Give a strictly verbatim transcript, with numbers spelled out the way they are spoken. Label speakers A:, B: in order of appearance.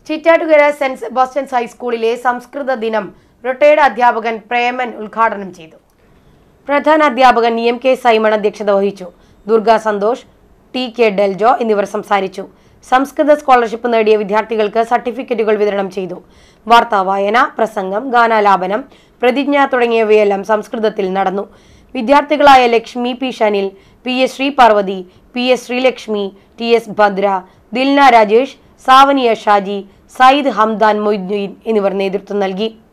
A: Chittattukara saint Sebastian's ഹൈസ്കൂളിലെ സംസ്കൃത ദിനം റിട്ടയർഡ് അധ്യാപകൻ പ്രേമൻ ഉദ്ഘാടനം ചെയ്തു. പ്രധാന അധ്യാപകൻ എം കെ സൈമൺ അധ്യക്ഷത വഹിച്ചു. ദുർഗ സന്തോഷ്, ടി കെ ഡെൽജോ എന്നിവർ സംസാരിച്ചു. സംസ്കൃത സ്കോളർഷിപ്പ് നേടിയ വിദ്യാർത്ഥികൾക്ക് സർട്ടിഫിക്കറ്റുകൾ വിതരണം ചെയ്തു. വാർത്താ വായന, പ്രസംഗം, ഗാനാലാപനം, പ്രതിജ്ഞ തുടങ്ങിയവയെല്ലാം സംസ്കൃതത്തിൽ നടന്നു. വിദ്യാർത്ഥികളായ Lakshmi P Shanil, P S Sreeparvathy, P S Sreelakshmi, T S Bhadra, Dilna Rajesh, Savaniya Shaji, Sayyid Hamdan Moiduddin എന്നിവർ നേതൃത്വം നൽകി.